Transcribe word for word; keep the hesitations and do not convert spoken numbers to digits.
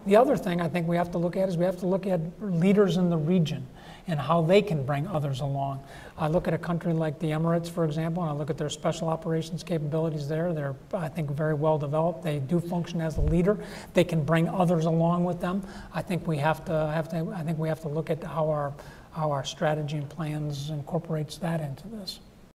The other thing I think we have to look at is we have to look at leaders in the region and how they can bring others along. I look at a country like the Emirates, for example, and I look at their special operations capabilities there. They're, I think, very well developed. They do function as a leader. They can bring others along with them. I think we have to have to. I think we have to look at how our how our strategy and plans incorporates that into this.